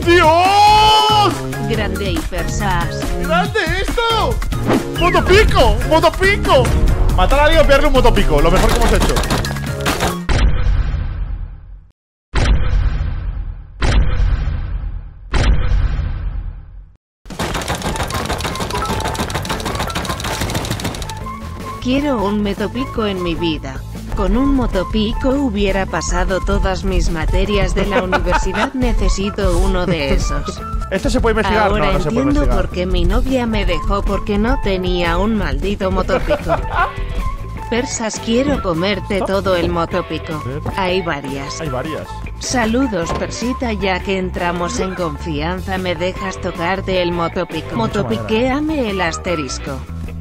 ¡Dios! Grande hipersas. ¡Grande esto! ¡Motopico! ¡Motopico! Matar a alguien o pillarle un motopico. Lo mejor que hemos hecho. Quiero un motopico en mi vida. Con un motopico hubiera pasado todas mis materias de la universidad. Necesito uno de esos. ¿Esto se puede investigar? Ahora No, no se puede entiendo investigar. por qué mi novia me dejó, porque no tenía un maldito motopico. Persas, quiero comerte todo el motopico. Hay varias. Hay varias. Saludos, Persita, ya que entramos en confianza, ¿me dejas tocarte el motopico? Motopiquéame el asterisco.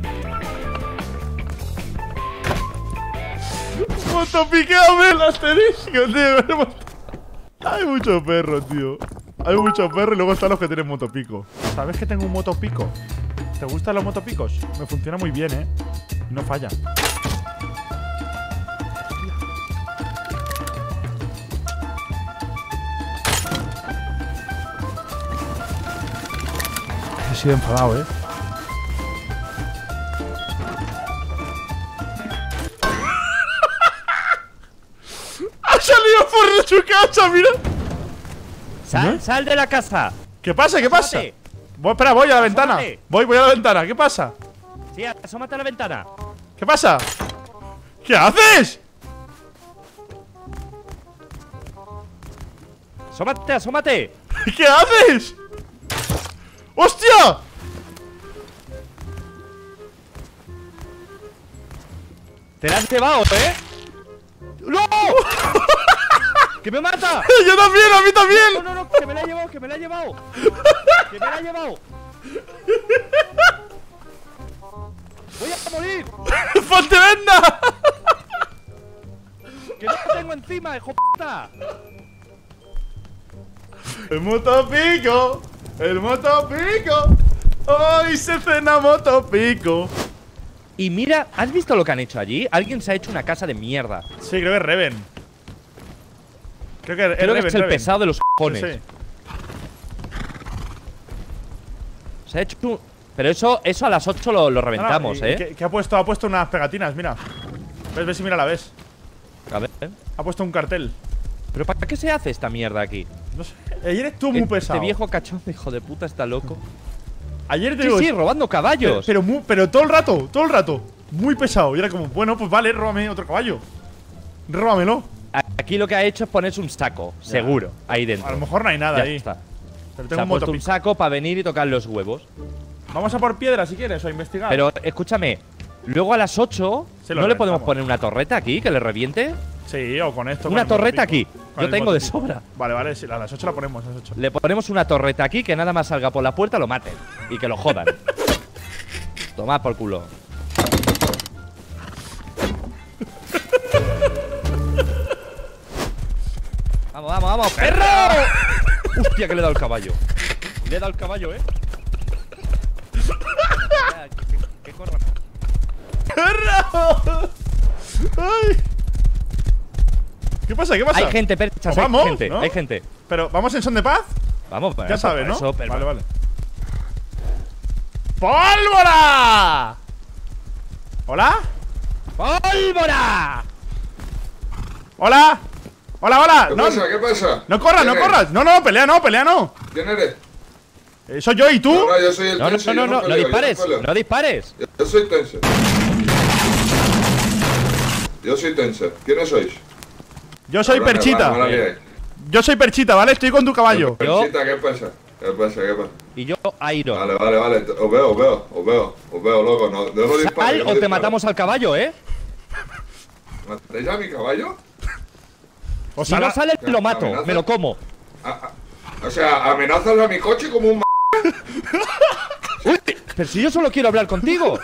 Motopiquéame el asterisco, tío. Hay mucho perro, tío. Hay mucho perro y luego están los que tienen motopico. ¿Sabes que tengo un motopico? ¿Te gustan los motopicos? Me funciona muy bien, ¿eh? Y no falla. He sido enfadado, ¿eh? ¡Ha salido por su casa, mira! ¡Sal, sal de la casa! ¿Qué pasa? ¿Qué pasa? Asómate. Espera, voy a la ventana. Asómate. Voy a la ventana. ¿Qué pasa? Sí, asómate a la ventana. ¿Qué pasa? ¿Qué haces? ¡Asómate, asómate! ¿Qué haces? ¡Hostia! ¡Te la has llevado, eh! ¡No! ¡Que me mata! ¡Yo también! ¡A mí también! No, no, no, que me la he llevado, que me la he llevado. ¡Que me la he llevado! ¡Voy a morir! ¡Ponte venda! ¡Que no lo tengo encima, hijo puta! ¡El motopico! ¡El motopico! ¡Hoy se cena motopico! Y mira, ¿has visto lo que han hecho allí? Alguien se ha hecho una casa de mierda. Sí, creo que es Reven. Creo que Creo que Reven, es el Reven. pesado de los cojones. Sí. Se ha hecho un... Pero eso a las 8 lo reventamos, No, ¿eh? ¿Qué ha puesto? Ha puesto unas pegatinas, mira. Ves si mira la ves. A ver. Ha puesto un cartel. ¿Pero para qué se hace esta mierda aquí? No sé. Ayer estuvo muy pesado. Este viejo cachondo, hijo de puta, está loco. Ayer te Sí, digo. sí, robando caballos. Pero todo el rato, todo el rato. Muy pesado. Y era como, bueno, pues vale, róbame otro caballo. Róbamelo. Aquí lo que ha hecho es ponerse un saco, seguro, ahí dentro. A lo mejor no hay nada Ya ahí. está. Pero Se tengo ha un puesto un motopico. saco para venir y tocar los huevos. Vamos a por piedra si quieres o a investigar. Pero escúchame, luego a las 8 Se lo ¿no le podemos reventamos. poner una torreta aquí que le reviente? Sí, o con esto. con Una el torreta motopico. aquí. Con Yo el tengo de motopico. sobra. Vale, vale, sí, a las 8 la ponemos, a las 8. Le ponemos una torreta aquí que nada más salga por la puerta lo maten y que lo jodan. Toma por culo. Vamos, vamos, vamos, perro. Hostia, que le he dado el caballo. Le he dado el caballo, que corra. ¡Perro! ¡Ay! ¿Qué pasa? ¿Qué pasa? Hay gente, perchas, Pues hay vamos, gente, ¿no? hay gente. Pero, ¿vamos en son de paz? Vamos, pues, Ya sabes, ¿no? eso, pero- Vale, vale. ¡Pólvora! ¿Hola? ¡Pólvora! ¿Hola? ¡Hola, hola! ¿Qué No, pasa? ¿Qué pasa? no corras, no ¿Quién corras. No, no, pelea no, pelea no. ¿Quién eres? Soy yo, ¿y tú? No, yo soy el No, no, Tense, no, yo no, no peleo, yo dispares, peleo. no dispares. Yo soy Tense. Yo soy Tense. ¿Quiénes sois? Yo soy Ahora, Perchita. ahora, ahora, ahora. Yo soy Perchita, ¿vale? Estoy con tu caballo. Perchita, ¿qué pasa? ¿Qué pasa? ¿Qué pasa? Y yo, Iron. Vale, vale, vale. Os veo, loco. No dispares. Sal o te matamos al caballo, ¿eh? ¿Matáis a mi caballo? O Si sea, no sale, lo mato, amenaza. me lo como. O sea, amenazas a mi coche como un Pero si yo solo quiero hablar contigo.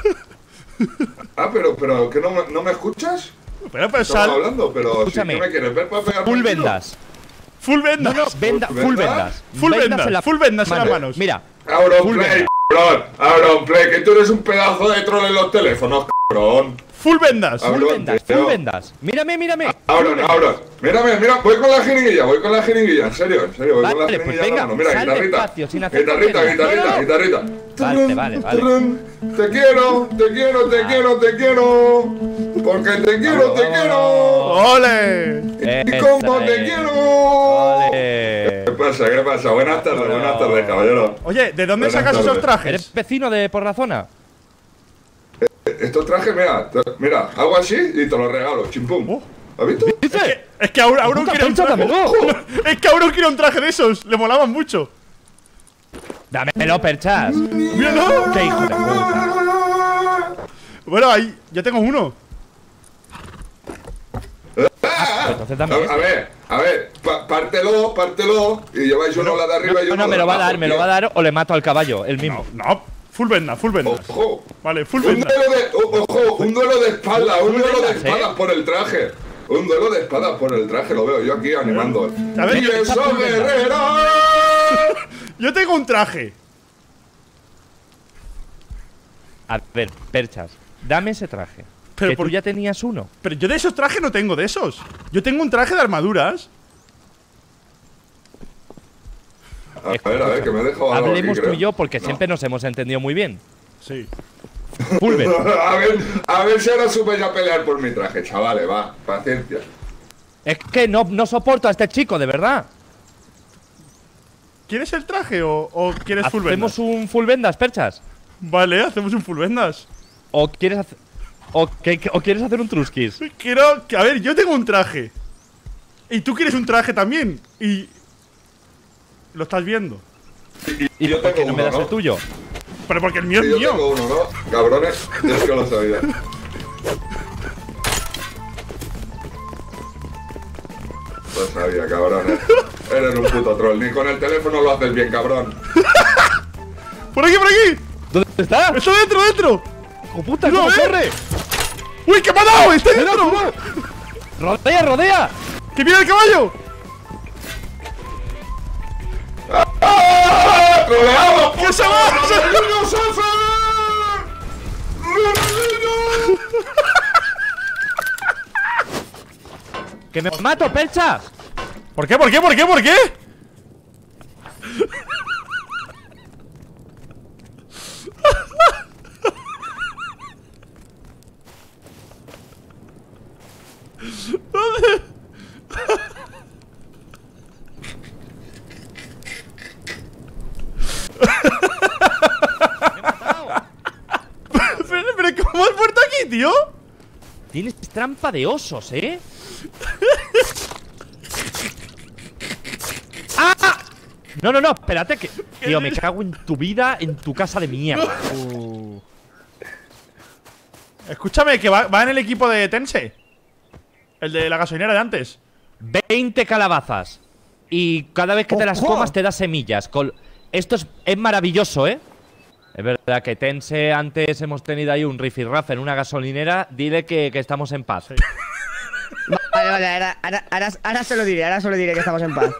pero ¿que no me escuchas? pero Estamos sal. hablando, pero Escúchame. si ¿qué me quieres ver para pegarme Full un tiro? vendas. Full vendas. No, no, ¿Full full vendas? vendas. Full vendas, full vendas en las manos. manos. Mira, Auronplay, Full vendas. Cabrón, Play, que tú eres un pedazo de troll en los teléfonos, cabrón. Full vendas. Full vendas, full vendas. Mírame. Cabrón. Mira, voy con la jeringuilla, en serio, voy con la Vale, jeringuilla. pues venga, Mira, sal guitarrita. despacio, sin hacer Guitarrita. Vale. Te quiero. Porque te quiero. ¡Ole! Y como te quiero. Ole. ¿Qué pasa? Buenas tardes, caballero. Oye, ¿de dónde Buenas sacas esos tardes. trajes? ¿Eres vecino de por la zona? Estos trajes, mira, hago así y te los regalo, chimpum. ¿Has visto? ¡Dice! Es que Auron Puta, quiere un Pencha, traje. dámelo. Es que Auron quiere un traje de esos. Le molaban mucho. Dámelo, Perchas. ¡Míralo! ¡Qué hijo de puta! Bueno, ahí, ya tengo uno. Entonces dame este. A ver, pártelo y lleváis uno la de arriba y uno No, me de lo va a abajo, dar, me lo va a dar o le mato al caballo, el mismo. No, full vendas. Ojo. Vale, full Un vendas. duelo de espaldas, un duelo de vendas, espadas por el traje. Un duelo de espadas por el traje, lo veo yo aquí animando. A ver, ¡Y eso, guerrero! Yo tengo un traje. A ver, Perchas, dame ese traje. Pero que por- tú ya tenías uno. Pero yo de esos trajes no tengo de esos. Yo tengo un traje de armaduras. A ver, que me he dejado algo Hablemos aquí, tú creo. y yo porque No. siempre nos hemos entendido muy bien. Sí. Full vendas. A ver si ahora supe ya pelear por mi traje, chavales, va, paciencia. Es que no soporto a este chico, de verdad. ¿Quieres el traje o quieres full vendas? ¿Hacemos un full vendas, Perchas? Vale, hacemos un full vendas. ¿O quieres hacer o quieres hacer un truskis? Quiero que, a ver, yo tengo un traje. Y tú quieres un traje también. Y lo estás viendo. ¿Y yo por qué tengo no me uno, das ¿no? el tuyo? Pero porque el mío es Yo mío. tengo uno, ¿no? Cabrones, es que lo sabía. Lo sabía, cabrones. Eres un puto troll. Ni con el teléfono lo haces bien, cabrón. ¡Por aquí, por aquí! ¿Dónde está? ¡Está dentro! ¡Hijo puta, No, cómo ¿eh? corre! ¡Uy, qué me ha dado! ¡Está dentro! ¡Rodea! ¡Que viene el caballo! ¡Troleado! ¡Que se va! ¡Ronaldinho Sánchez! ¡Que me mato, Perchas! ¿Por qué? pero ¿cómo has muerto aquí, tío? Tienes trampa de osos, ¿eh? ¡Ah! No, espérate que… Tío, me cago en tu vida, en tu casa de mierda. Escúchame, que va en el equipo de Tense. El de la gasolinera de antes. 20 calabazas. Y cada vez que te las ¡Ojo! comas te da semillas. Esto es maravilloso, ¿eh? Es verdad que Tense, antes hemos tenido ahí un rifirrafe en una gasolinera. Dile que estamos en paz. Sí. Vale, ahora se lo diré que estamos en paz.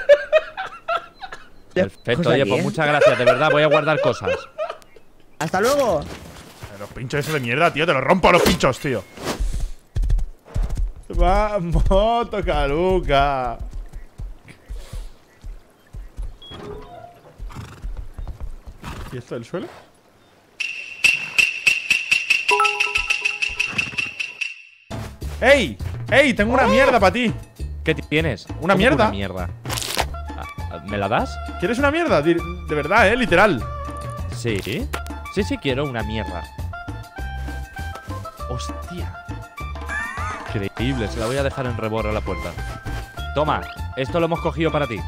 Perfecto, oye, pues muchas gracias, de verdad, voy a guardar cosas. Hasta luego. Los pinchos esos de mierda, tío. Te los rompo a los pinchos, tío. Vamos, toca Luca. ¿Y esto del suelo? ¡Ey! ¡Ey! Tengo una mierda para ti. ¿Qué tienes? ¿Una ¿Cómo que mierda? Una mierda. ¿Me la das? ¿Quieres una mierda? De verdad, literal. Sí. Sí, quiero una mierda. Hostia. Increíble, se la voy a dejar en rebord a la puerta. Toma, esto lo hemos cogido para ti.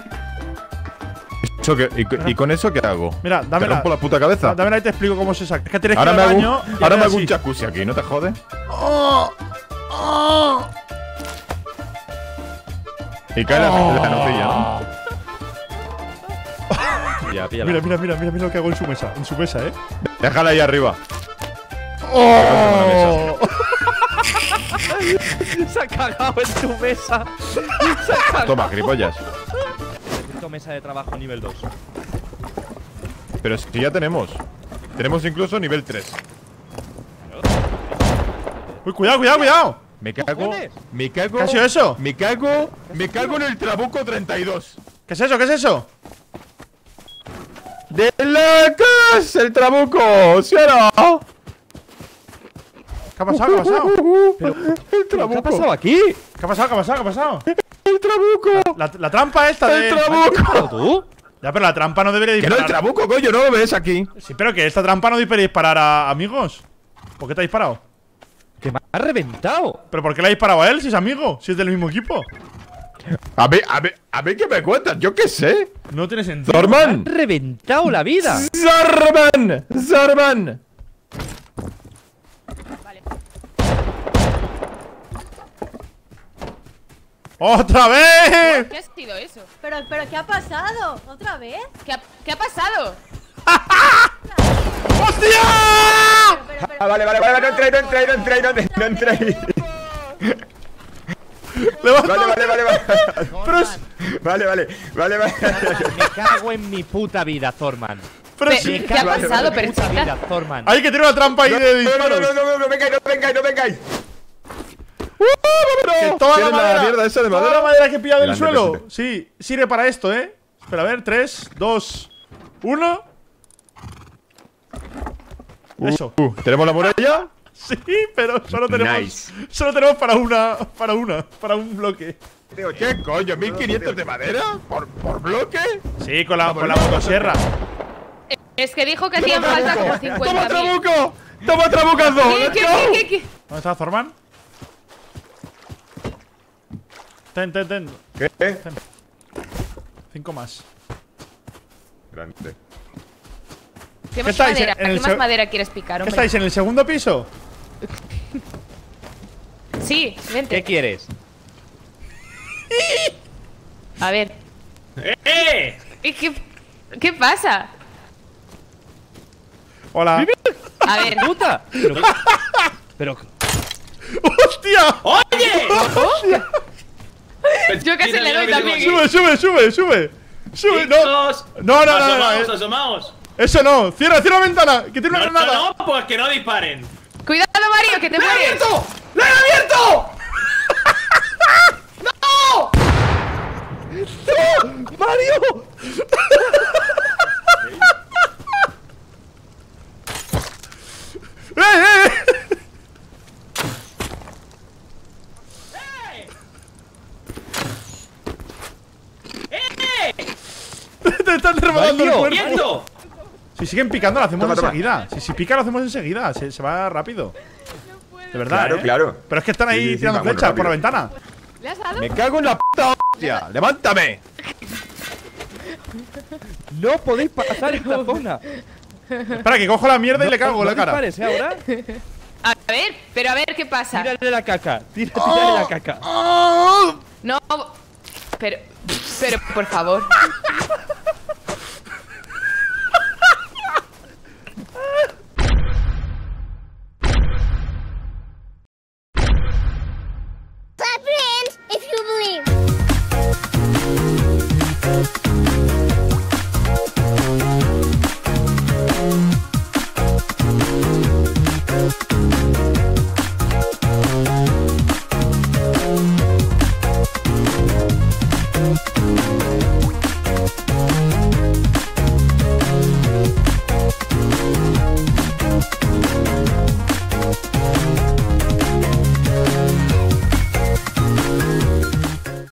¿Y con eso qué hago? Mira, ¿Te dámela. rompo la puta cabeza? Dámela y te explico cómo se saca. Es que tienes que ir Ahora al me baño hago, y ahora me haces hago un así. jacuzzi aquí, ¿no te jode? Y cae la nocilla, ¿no? Ya, píllala. Mira lo que hago en su mesa. En su mesa, Déjala ahí arriba. ¡Oh! Se ha cagado en tu mesa. Se ha cagado. Toma, gripollas. Necesito mesa de trabajo nivel 2. Pero si ya tenemos. Tenemos incluso nivel 3. Uy, cuidado, cuidado, cuidado. Me cago. Me cago. ¿Qué ha sido eso? Me cago. Me cago en el Trabuco 32. ¿Qué es eso? ¿Qué es eso? ¡De locos! ¡El Trabuco! ¿Sí o no? ¿Qué ha pasado? ¿Qué ha pasado? ¡El Trabuco! ¿Qué ha pasado aquí? ¿Qué ha pasado? ¿Qué ha pasado? ¿Qué ha pasado? ¡El Trabuco! La trampa esta de… ¡El Trabuco! ¿Tú? Ya, pero la trampa no debería ¡Que no, disparar. el Trabuco, coño! ¿No lo ves aquí? Sí, pero que esta trampa no debería disparar a amigos. ¿Por qué te ha disparado? Que me ha reventado. ¿Pero por qué le ha disparado a él si es amigo? Si es del mismo equipo. A ver qué me cuentas, yo qué sé. No tiene sentido. Me ha ¡Zorman! reventado la vida. ¡Zorman! ¡Zorman! ¡Otra vez! ¿Qué ha sido eso? Pero, ¿qué ha pasado? ¿Otra vez? ¿Qué ha pasado? ¡Hostia! Ah, vale, no entré. ¡Levanta! Vale. Pero es… Vale. Me cago en mi puta vida, Zorman. Pero Pe- sí. ¿Qué ha pasado, Puta Perchita? vida, Zorman. Hay que tirar una trampa ahí de disparos. No vengáis. Que toda la ¿Tienes la madera, mierda esa de toda madera? la madera que he pillado del Grande, suelo. presente. Sí, sirve para esto, Espera, a ver, 3, 2, 1. Eso. ¿Tenemos la muralla? Sí, pero solo tenemos… Nice. Solo tenemos para un bloque. ¿Qué coño? ¿1500 de madera? ¿Por bloque? Sí, con la motosierra. Es que dijo que hacían falta como 50.000. ¡Toma Trabuco! ¡Toma Trabucazo! ¿Qué? ¿Dónde está Zorman? Ten. ¿Qué? 5 más. Grande. ¿Qué más estáis, madera? en el ¿Qué más seg- madera quieres picar, ¿Qué hombre? estáis en el segundo piso? Sí, vente. ¿Qué quieres? A ver. ¿Qué pasa? Hola. A ver. ¡Puta! Pero ¡Hostia! Yo casi le doy también. Sube. No. Asomaos. Eso no. Cierra la ventana. Que tiene una granada. No, pues que no disparen. Cuidado, Mario, que te mueres. ¡Lo he abierto! ¡Mario! Te están rematando el Mario, cuerpo. ¡Quieto! Si siguen picando, lo hacemos Toma. enseguida. Si pica, lo hacemos enseguida. Se va rápido. De verdad. Claro. Pero es que están ahí Sí, tirando vamos, flechas por la rápido. ventana. ¿Le has dado? ¡Me cago en la puta hostia! ¡Levántame! No podéis pasar esta zona. Espera, que cojo la mierda y le cago en la cara. dispares, ahora. A ver, pero a ver qué pasa. Tírale la caca. Tírale la caca. No. Pero por favor.